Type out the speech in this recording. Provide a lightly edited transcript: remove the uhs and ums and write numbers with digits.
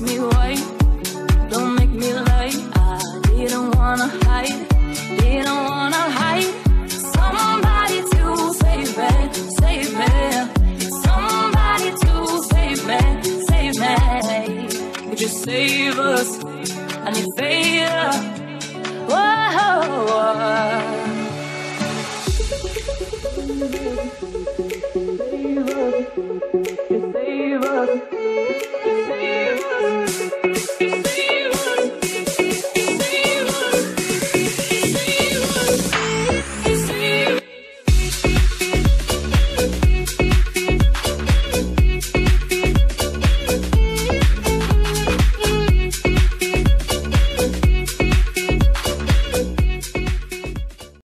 me wait, don't make me late. I didn't wanna hide, didn't wanna hide. Somebody to save me, save me. Somebody to save me, save me. Would you save us? I need favor. Whoa.